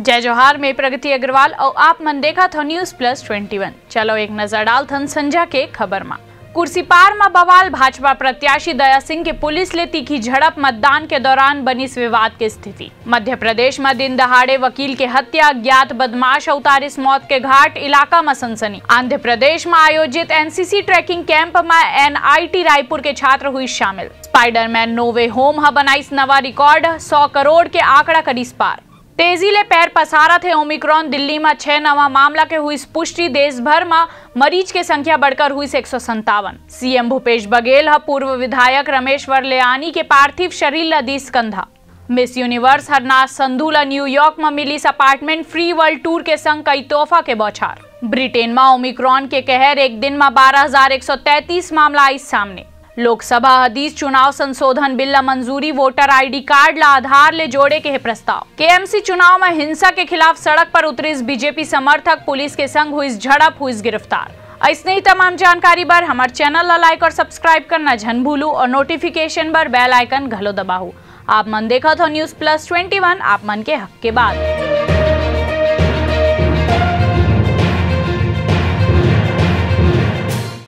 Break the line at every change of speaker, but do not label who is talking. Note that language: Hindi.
जय जोहार में प्रगति अग्रवाल और आप मन देखा था न्यूज प्लस 21। चलो एक नजर डाल थन संजा के खबर में। कुर्सी पार में बवाल, भाजपा प्रत्याशी दया सिंह के पुलिस ले तीखी झड़प, मतदान के दौरान बनी विवाद की स्थिति। मध्य प्रदेश में दिन दहाड़े वकील के हत्या, ज्ञात बदमाश उतारिस मौत के घाट, इलाका में सनसनी। आंध्र प्रदेश में आयोजित एनसीसी ट्रैकिंग कैंप में एनआईटी रायपुर के छात्र हुई शामिल। स्पाइडरमैन नो वे होम बनाइस नवा रिकॉर्ड, 100 करोड़ के आंकड़ा करीस पार। तेजी ले पैर पसारा थे ओमिक्रॉन, दिल्ली में 6 नवा मामला के हुई पुष्टि। देश भर में मरीज की संख्या बढ़कर हुई 157। सीएम भूपेश बघेल पूर्व विधायक रमेश वर्लेयानी के पार्थिव शरीर लदीस कंधा। Miss Universe Harnaaz Sandhu New York में मिली अपार्टमेंट फ्री वर्ल्ड टूर के संग कई तोहफा के बौछार। ब्रिटेन में ओमिक्रॉन के कहर, एक दिन में 12,133 मामला आई सामने। लोकसभा हदीस चुनाव संशोधन बिल ला मंजूरी, वोटर आईडी कार्ड ला आधार ले जोड़े के है प्रस्ताव। केएमसी चुनाव में हिंसा के खिलाफ सड़क पर उतरी बीजेपी समर्थक, पुलिस के संग हुई झड़प, हुई गिरफ्तार। ऐसे ही तमाम जानकारी पर हमारे चैनल ला लाइक और सब्सक्राइब करना झन भूलू और नोटिफिकेशन पर बेल आइकन घलो दबाऊ। आप मन देखा था न्यूज प्लस 21, आप मन के हक के बाद।